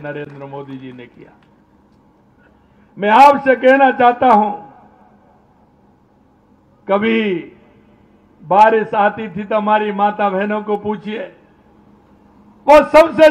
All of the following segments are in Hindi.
नरेंद्र मोदी जी ने किया। मैं आपसे कहना चाहता हूं, कभी बारिश आती थी तो हमारी माता बहनों को पूछिए, वो सबसे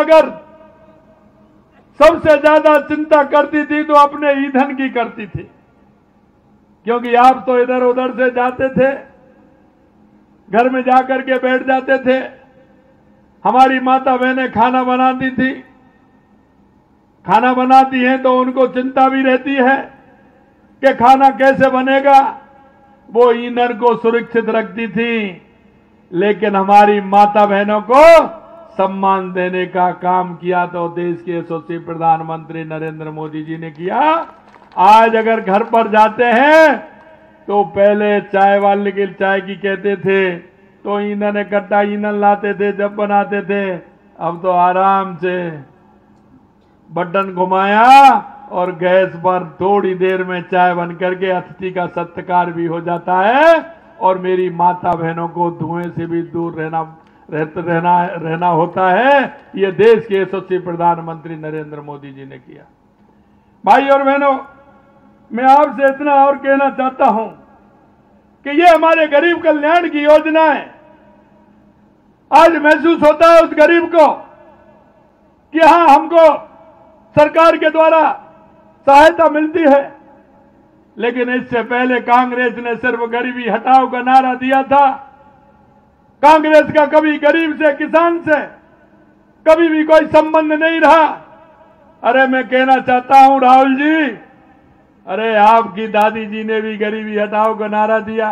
ज्यादा चिंता करती थी तो अपने ईंधन की करती थी, क्योंकि आप तो इधर उधर से जाते थे, घर में जाकर के बैठ जाते थे। हमारी माता बहनें खाना बनाती थी, खाना बनाती हैं तो उनको चिंता भी रहती है कि खाना कैसे बनेगा, वो ईंधन को सुरक्षित रखती थी। लेकिन हमारी माता बहनों को सम्मान देने का काम किया तो देश के यशस्वी प्रधानमंत्री नरेंद्र मोदी जी ने किया। आज अगर घर पर जाते हैं तो पहले चाय वाले के चाय की कहते थे तो ईंधन इकट्ठा ईंधन लाते थे जब बनाते थे, अब तो आराम से बटन घुमाया और गैस पर थोड़ी देर में चाय बन करके अतिथि का सत्कार भी हो जाता है। और मेरी माता बहनों को धुएं से भी दूर रहना होता है। ये देश के यशस्वी प्रधानमंत्री नरेंद्र मोदी जी ने किया। भाई और बहनों, मैं आपसे इतना और कहना चाहता हूं कि ये हमारे गरीब कल्याण की योजना है। आज महसूस होता है उस गरीब को कि हां, हमको सरकार के द्वारा सहायता मिलती है, लेकिन इससे पहले कांग्रेस ने सिर्फ गरीबी हटाओ का नारा दिया था। कांग्रेस का कभी गरीब से, किसान से कभी भी कोई संबंध नहीं रहा। अरे मैं कहना चाहता हूं राहुल जी, अरे आपकी दादी जी ने भी गरीबी हटाओ का नारा दिया,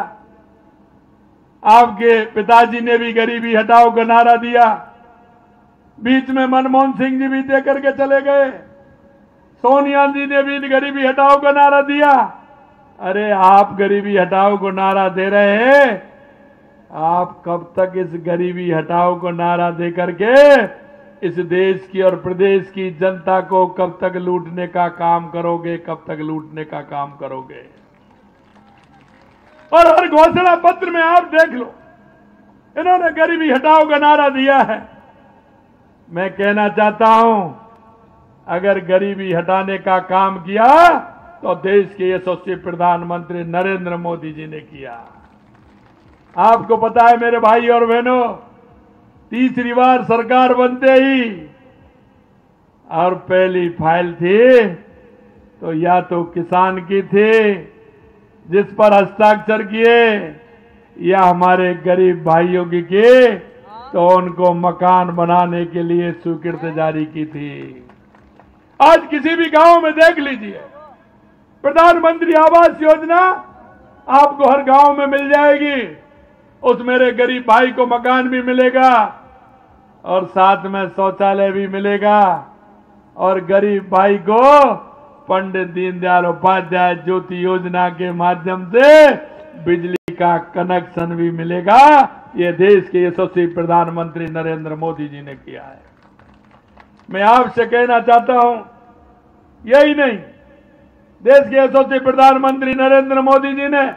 आपके पिताजी ने भी गरीबी हटाओ का नारा दिया, बीच में मनमोहन सिंह जी भी दे करके चले गए, सोनिया जी ने भी गरीबी हटाओ का नारा दिया। अरे आप गरीबी हटाओ को नारा दे रहे हैं, आप कब तक इस गरीबी हटाओ को नारा दे करके इस देश की और प्रदेश की जनता को कब तक लूटने का काम करोगे, कब तक लूटने का काम करोगे? और हर घोषणा पत्र में आप देख लो, इन्होंने गरीबी हटाओ का नारा दिया है। मैं कहना चाहता हूं, अगर गरीबी हटाने का काम किया तो देश के यशस्वी प्रधानमंत्री नरेंद्र मोदी जी ने किया। आपको पता है मेरे भाई और बहनों, तीसरी बार सरकार बनते ही और पहली फाइल थी तो या तो किसान की थी जिस पर हस्ताक्षर किए, या हमारे गरीब भाइयों की तो उनको मकान बनाने के लिए स्वीकृति जारी की थी। आज किसी भी गांव में देख लीजिए, प्रधानमंत्री आवास योजना आपको हर गांव में मिल जाएगी। उस मेरे गरीब भाई को मकान भी मिलेगा और साथ में शौचालय भी मिलेगा, और गरीब भाई को पंडित दीनदयाल उपाध्याय ज्योति योजना के माध्यम से बिजली का कनेक्शन भी मिलेगा। ये देश के यशस्वी प्रधानमंत्री नरेंद्र मोदी जी ने किया है। मैं आपसे कहना चाहता हूं, यही नहीं, देश के यशस्वी प्रधानमंत्री नरेंद्र मोदी जी ने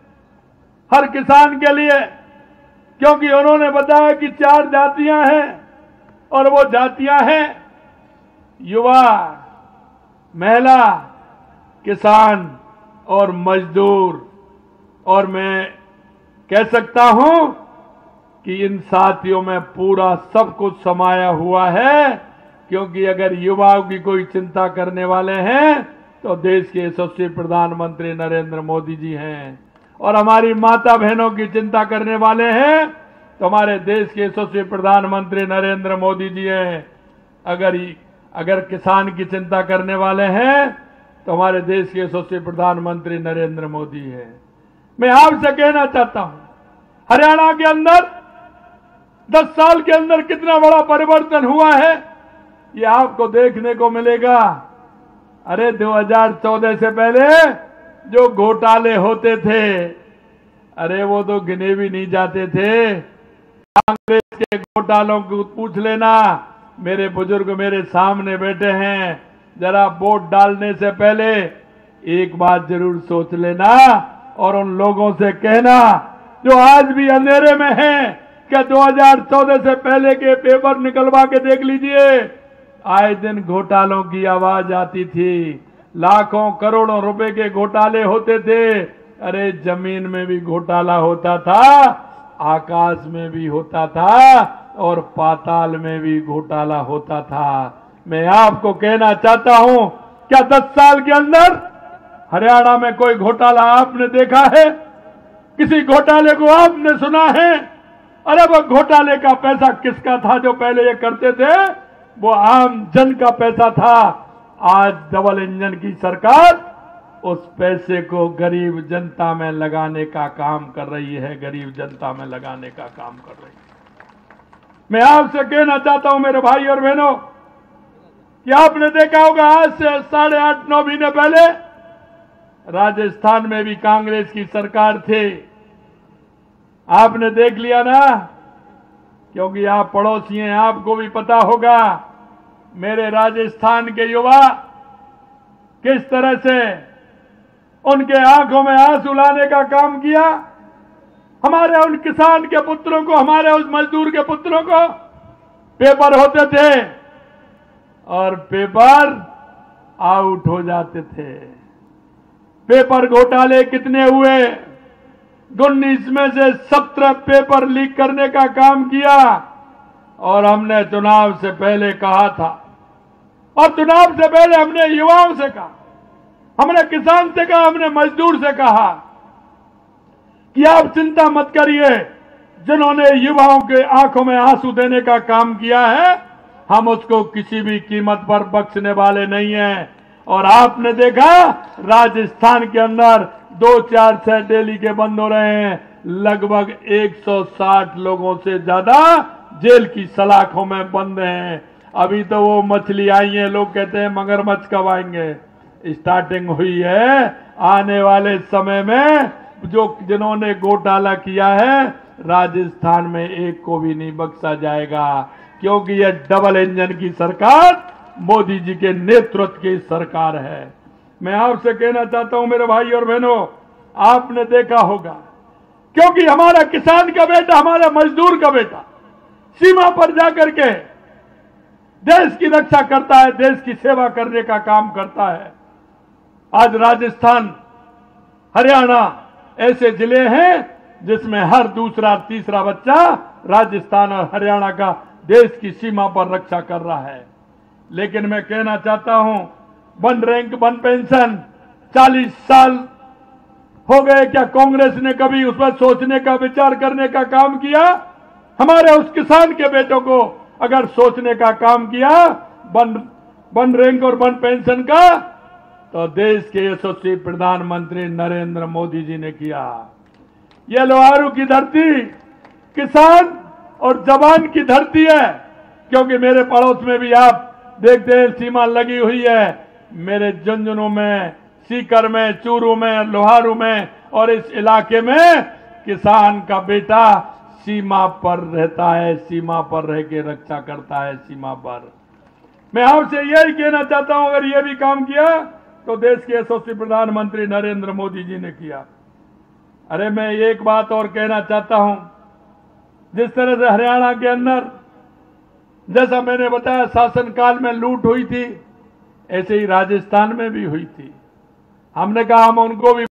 हर किसान के लिए, क्योंकि उन्होंने बताया कि 4 जातियां हैं और वो जातियां हैं युवा, महिला, किसान और मजदूर। और मैं कह सकता हूं कि इन साथियों में पूरा सब कुछ समाया हुआ है, क्योंकि अगर युवाओं की कोई चिंता करने वाले हैं तो देश के यशस्वी प्रधानमंत्री नरेंद्र मोदी जी हैं, और हमारी माता बहनों की चिंता करने वाले हैं तो हमारे देश के यशस्वी प्रधानमंत्री नरेंद्र मोदी जी हैं। अगर किसान की चिंता करने वाले हैं तो हमारे देश के यशस्वी प्रधानमंत्री नरेंद्र मोदी हैं। मैं आपसे कहना चाहता हूं, हरियाणा के अंदर 10 साल के अंदर कितना बड़ा परिवर्तन हुआ है ये आपको देखने को मिलेगा। अरे 2014 से पहले जो घोटाले होते थे, अरे वो तो गिने भी नहीं जाते थे। कांग्रेस के घोटालों को पूछ लेना, मेरे बुजुर्ग मेरे सामने बैठे हैं, जरा वोट डालने से पहले एक बात जरूर सोच लेना और उन लोगों से कहना जो आज भी अंधेरे में हैं, क्या 2014 से पहले के पेपर निकलवा के देख लीजिए। आए दिन घोटालों की आवाज आती थी, लाखों करोड़ों रुपए के घोटाले होते थे। अरे जमीन में भी घोटाला होता था, आकाश में भी होता था और पाताल में भी घोटाला होता था। मैं आपको कहना चाहता हूं, क्या 10 साल के अंदर हरियाणा में कोई घोटाला आपने देखा है? किसी घोटाले को आपने सुना है? अरे वो घोटाले का पैसा किसका था जो पहले ये करते थे? वो आम जन का पैसा था। आज डबल इंजन की सरकार उस पैसे को गरीब जनता में लगाने का काम कर रही है, गरीब जनता में लगाने का काम कर रही है। मैं आपसे कहना चाहता हूं मेरे भाई और बहनों, कि आपने देखा होगा आज से 8.5-9 महीने पहले राजस्थान में भी कांग्रेस की सरकार थी। आपने देख लिया ना, क्योंकि आप पड़ोसी हैं, आपको भी पता होगा मेरे राजस्थान के युवा किस तरह से उनके आंखों में आंसू लाने का काम किया। हमारे उन किसान के पुत्रों को, हमारे उस मजदूर के पुत्रों को पेपर होते थे और पेपर आउट हो जाते थे। पेपर घोटाले कितने हुए? 19 में से 17 पेपर लीक करने का काम किया। और हमने चुनाव से पहले कहा था, और चुनाव से पहले हमने युवाओं से कहा, हमने किसान से कहा, हमने मजदूर से कहा कि आप चिंता मत करिए, जिन्होंने युवाओं के आंखों में आंसू देने का काम किया है, हम उसको किसी भी कीमत पर बख्शने वाले नहीं हैं। और आपने देखा राजस्थान के अंदर 2-4 शहर डेली के बंद हो रहे हैं, लगभग 160 लोगों से ज्यादा जेल की सलाखों में बंद हैं। अभी तो वो मछली आई है, लोग कहते हैं मगरमच्छ कब आएंगे। स्टार्टिंग हुई है। आने वाले समय में जिन्होंने घोटाला किया है, राजस्थान में एक को भी नहीं बख्शा जाएगा, क्योंकि यह डबल इंजन की सरकार मोदी जी के नेतृत्व की सरकार है। मैं आपसे कहना चाहता हूं मेरे भाई और बहनों, आपने देखा होगा, क्योंकि हमारा किसान का बेटा, हमारा मजदूर का बेटा सीमा पर जाकर के देश की रक्षा करता है, देश की सेवा करने का काम करता है। आज राजस्थान, हरियाणा ऐसे जिले हैं जिसमें हर दूसरा तीसरा बच्चा राजस्थान और हरियाणा का देश की सीमा पर रक्षा कर रहा है। लेकिन मैं कहना चाहता हूं, वन रैंक वन पेंशन 40 साल हो गए, क्या कांग्रेस ने कभी उस पर सोचने का, विचार करने का काम किया? हमारे उस किसान के बेटों को अगर सोचने का काम किया वन रैंक और वन पेंशन का, तो देश के यशस्वी प्रधानमंत्री नरेंद्र मोदी जी ने किया। यह लोहारू की धरती किसान और जवान की धरती है, क्योंकि मेरे पड़ोस में भी आप देखते हैं सीमा लगी हुई है। मेरे झुंझुनू में, सीकर में, चूरू में, लोहारू में और इस इलाके में किसान का बेटा सीमा पर रहता है, सीमा पर रह के रक्षा करता है, सीमा पर। मैं आपसे यही कहना चाहता हूं, अगर यह भी काम किया तो देश के यशस्वी प्रधानमंत्री नरेंद्र मोदी जी ने किया। अरे मैं एक बात और कहना चाहता हूं, जिस तरह से हरियाणा के अंदर, जैसा मैंने बताया, शासनकाल में लूट हुई थी, ऐसे ही राजस्थान में भी हुई थी। हमने कहा हम उनको भी